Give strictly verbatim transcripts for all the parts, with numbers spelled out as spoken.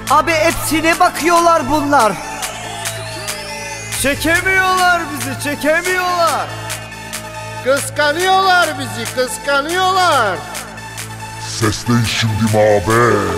Abi hepsine bakıyorlar bunlar. Çekemiyorlar bizi, çekemiyorlar. Kıskanıyorlar bizi, kıskanıyorlar. Sesleyin şimdi mabe.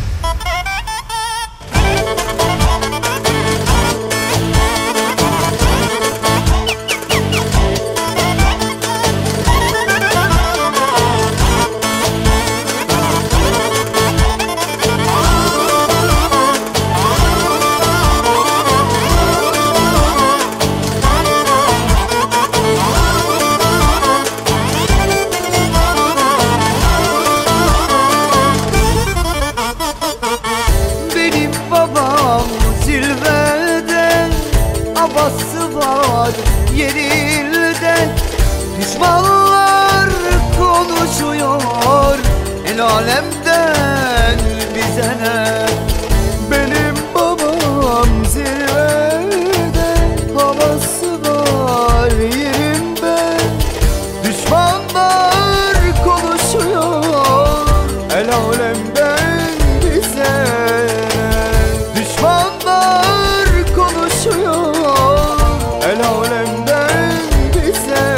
Havası var yerinde, düşmanlar konuşuyor el alemden bize ne. Benim babam zirvede, havası var yerinde, düşmanlar konuşuyor el alemden bize ne. Düşmanlar konuşuyor el alemden bize.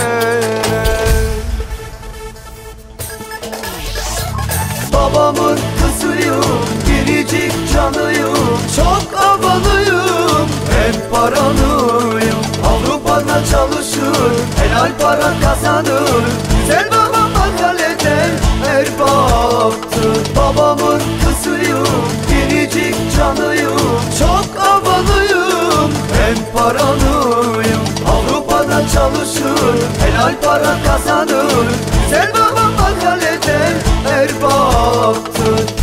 Babamın kızıyım, biricik canıyım, çok havalıyım, hem paranıyım. Avrupa'da çalışır, helal para kazanır, güzel babam makalede erbaktır. Babamın kızıyım, biricik canıyım, çok havalıyım, hem paranıyım. Avrupa'da çalışır, helal para kazanır, güzel babam makalede erbaktır.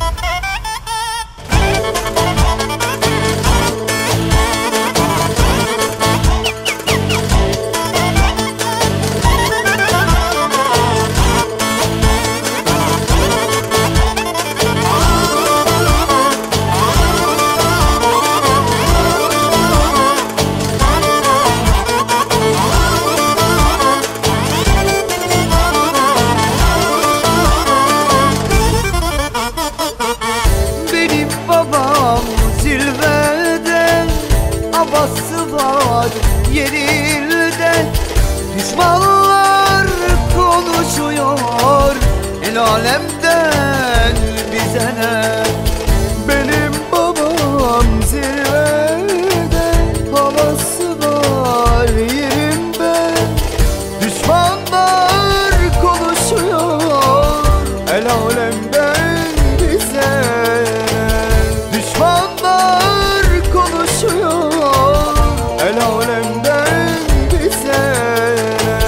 Havası var yerinde, düşmanlar konuşuyor el alemden bize ne. Benim babam zirvede, havası var yerinde, düşmanlar konuşuyor el alemden bize ne. Düşmanlar konuşuyor el alemden bize ne.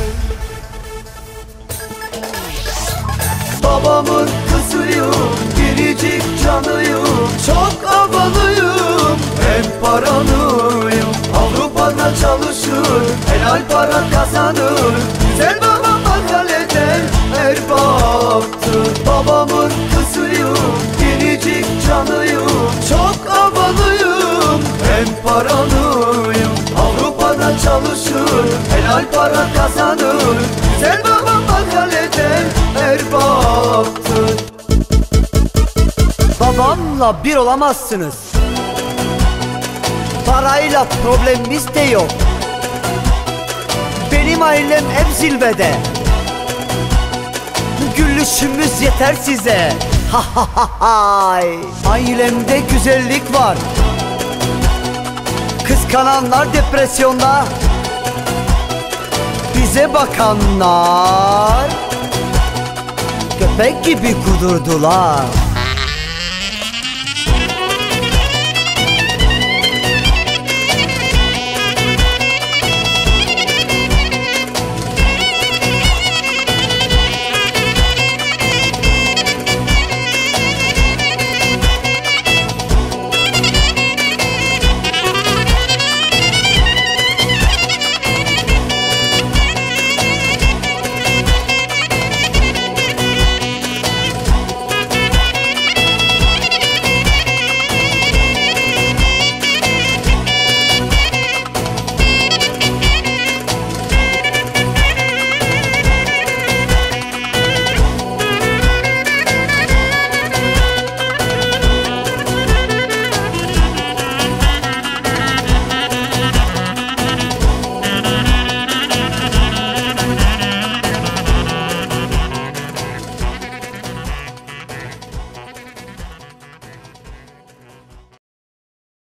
Babamın kızıyım, biricik canıyım, çok havalıyım, hem paranıyım. Avrupa'da çalışır, helal para kazanır, güzel babam makalede erbaktır. Babamın kızıyım, biricik canıyım, çok havalıyım, hem paranıyım. Avrupa'da çalışır, helal para kazanır, güzel babam makalede erbaktır. Babamla bir olamazsınız, parayla problemimiz de yok. Benim ailem hep zirvede, gülüşümüz yeter size. Ha ha ha hay. Ailemde güzellik var, kıskananlar depresyonda, bize bakanlar köpek gibi kudurdular.